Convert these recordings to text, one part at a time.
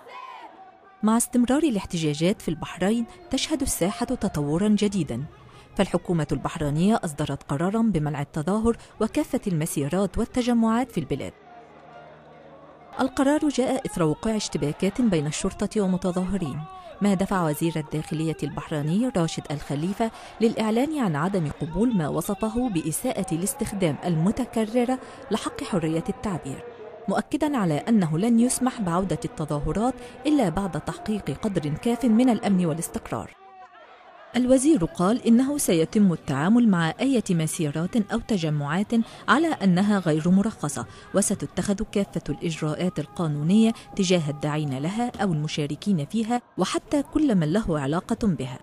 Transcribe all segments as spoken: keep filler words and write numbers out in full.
مع استمرار الاحتجاجات في البحرين تشهد الساحة تطوراً جديداً، فالحكومة البحرينية أصدرت قراراً بمنع التظاهر وكافة المسيرات والتجمعات في البلاد. القرار جاء إثر وقوع اشتباكات بين الشرطة ومتظاهرين، ما دفع وزير الداخلية البحريني راشد الخليفة للإعلان عن عدم قبول ما وصفه بإساءة الاستخدام المتكررة لحق حرية التعبير، مؤكداً على أنه لن يسمح بعودة التظاهرات إلا بعد تحقيق قدر كاف من الأمن والاستقرار. الوزير قال إنه سيتم التعامل مع أي مسيرات أو تجمعات على أنها غير مرخصة، وستتخذ كافة الإجراءات القانونية تجاه الداعين لها أو المشاركين فيها وحتى كل من له علاقة بها.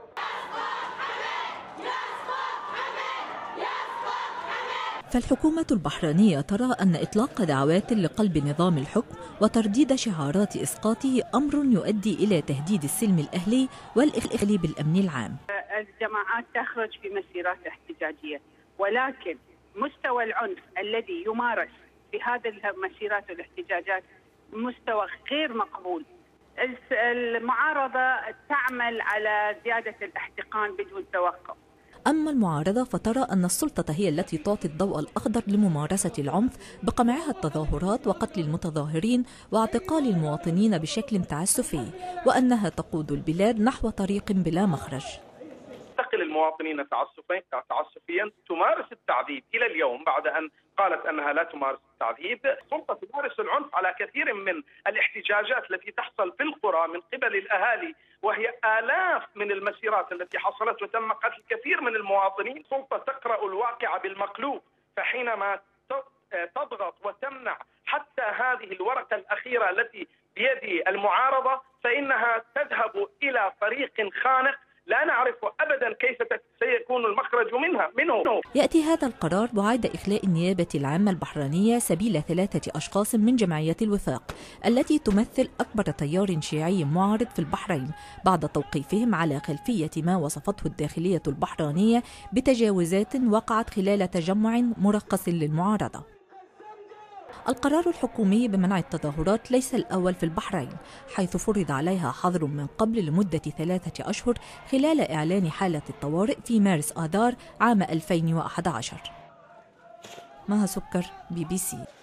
فالحكومة البحرينية ترى أن إطلاق دعوات لقلب نظام الحكم وترديد شعارات إسقاطه أمر يؤدي إلى تهديد السلم الأهلي والإخلال بالأمن العام. الجماعات تخرج في مسيرات احتجاجية، ولكن مستوى العنف الذي يمارس في هذه المسيرات والاحتجاجات مستوى غير مقبول. المعارضة تعمل على زيادة الاحتقان بدون توقف. أما المعارضة فترى أن السلطة هي التي تعطي الضوء الأخضر لممارسة العنف بقمعها التظاهرات وقتل المتظاهرين واعتقال المواطنين بشكل تعسفي، وأنها تقود البلاد نحو طريق بلا مخرج. تقل المواطنين تعسفيا، تمارس التعذيب إلى اليوم بعد أن قالت أنها لا تمارس التعذيب. السلطة تمارس العنف على كثير من الاحتجاجات التي تحصل في القرى من قبل الأهالي، وهي آلاف من المسيرات التي حصلت وتم قتل كثير من المواطنين. السلطة تقرأ الواقع بالمقلوب، فحينما تضغط وتمنع حتى هذه الورقة الأخيرة التي بيد المعارضة فإنها تذهب إلى طريق خانق لا نعرف أبدا كيف سيكون المخرج منها منه. يأتي هذا القرار بعد إخلاء النيابة العامة البحرينية سبيل ثلاثة أشخاص من جمعية الوفاق التي تمثل أكبر تيار شيعي معارض في البحرين، بعد توقيفهم على خلفية ما وصفته الداخلية البحرينية بتجاوزات وقعت خلال تجمع مرخص للمعارضة. القرار الحكومي بمنع التظاهرات ليس الأول في البحرين، حيث فرض عليها حظر من قبل لمدة ثلاثة أشهر خلال إعلان حالة الطوارئ في مارس آذار عام ألفين وأحد عشر. مها سكر، بي بي سي.